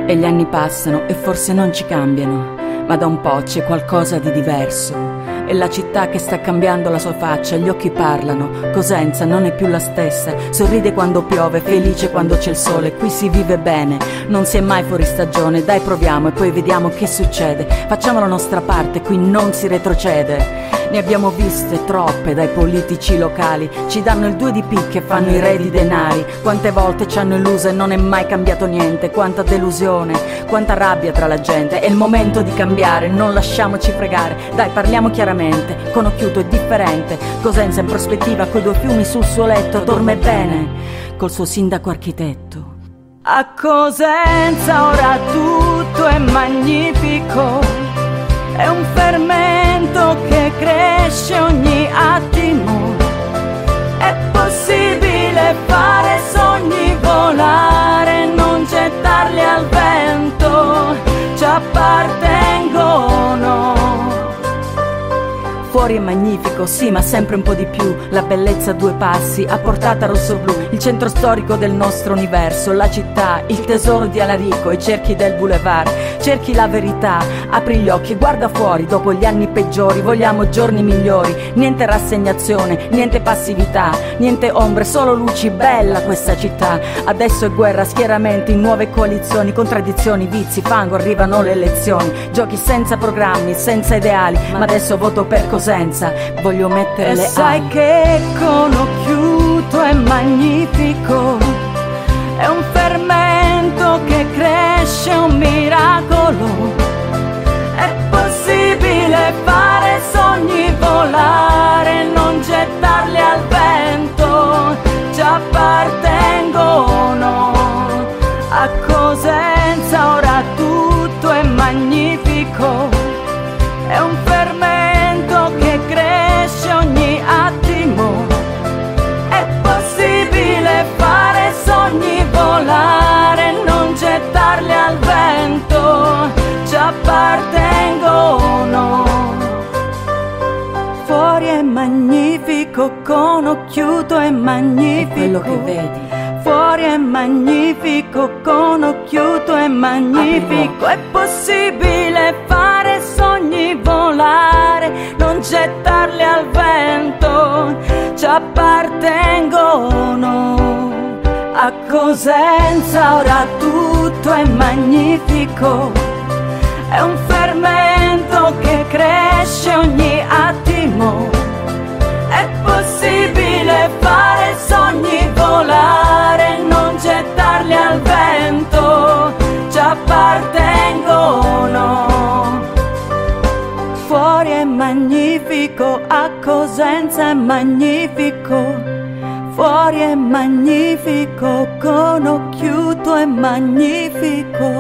E gli anni passano e forse non ci cambiano, ma da un po' c'è qualcosa di diverso. È la città che sta cambiando la sua faccia, gli occhi parlano, Cosenza non è più la stessa, sorride quando piove, felice quando c'è il sole, qui si vive bene, non si è mai fuori stagione, dai proviamo e poi vediamo che succede, facciamo la nostra parte, qui non si retrocede. Ne abbiamo viste troppe dai politici locali, ci danno il 2 di picche e fanno i re di denari, quante volte ci hanno illuso e non è mai cambiato niente, quanta delusione, quanta rabbia tra la gente, è il momento di cambiare, non lasciamoci fregare, dai parliamo chiaramente, con occhiuto è differente, Cosenza in prospettiva coi 2 fiumi sul suo letto, dorme bene col suo sindaco architetto. A Cosenza ora tutto è magnifico, è un fermento che cresce ogni attimo, è possibile fare sogni volare, non gettarli al vento, ci appartengono. Fuori è magnifico, sì, ma sempre un po' di più, la bellezza a 2 passi, a portata rosso-blu, il centro storico del nostro universo, la città, il tesoro di Alarico, i cerchi del boulevard, cerchi la verità, apri gli occhi, guarda fuori, dopo gli anni peggiori, vogliamo giorni migliori, niente rassegnazione, niente passività, niente ombre, solo luci, bella questa città, adesso è guerra, schieramenti, nuove coalizioni, contraddizioni, vizi, fango, arrivano le elezioni, giochi senza programmi, senza ideali, ma adesso voto per Cosenza, voglio mettere le ali. Sai che con occhiuto è magnifico, è un fermento che cresce, un miracolo, è possibile fare sogni volare, non gettarli al vento, ci appartengono. A Cosenza ora tutto è magnifico, è un fermento che cresce ogni attimo, è possibile fare sogni volare, non gettarli al vento, ci appartengono. Fuori è magnifico, con occhiuto è magnifico, è quello che vedi. Fuori è magnifico, con occhiuto è magnifico, è possibile fare sogni volare, non gettarli al vento, ci appartengono. A Cosenza ora tutto è magnifico, è un fermento che cresce ogni attimo, è possibile fare sogni volare, non gettarli al vento, ci appartengono. Fuori è magnifico, a Cosenza è magnifico, fuori è magnifico, con occhiuto è magnifico.